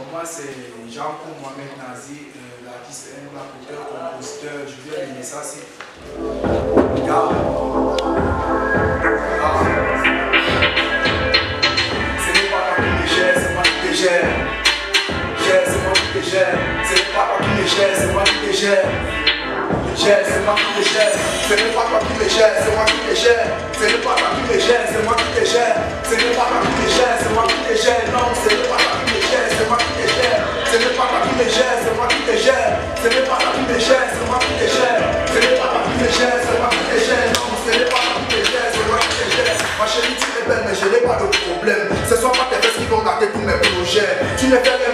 Moi, c'est Jean-Paul Mohamed Nazi, l'artiste, auteur, compositeur. Je viens aimer ça. C'est. Regarde. Ce n'est pas toi qui me gère, c'est moi qui te gère. C'est moi qui te gère. Ce n'est pas toi qui me gère, c'est moi qui te gère. C'est moi qui te gère. Ce n'est pas toi qui me gère, c'est moi qui te gère. Ce n'est pas toi qui me gère, c'est moi qui te gère. Ce n'est pas toi qui me gère, c'est moi qui te gère. Non, ce n'est pas toi qui me gère, c'est moi qui te gère. Ce n'est pas toi qui me gère, c'est moi qui te gère. Ce n'est pas toi qui me gère, c'est moi qui te gère. Ce n'est pas toi qui me gère, c'est moi qui te gère. Non, ce n'est pas toi qui me gère, c'est moi qui te gère. Ma chérie, tu es belle, mais je n'ai pas de problème. Ce sont pas tes fesses qui vont gâter tous mes projets. Tu ne fais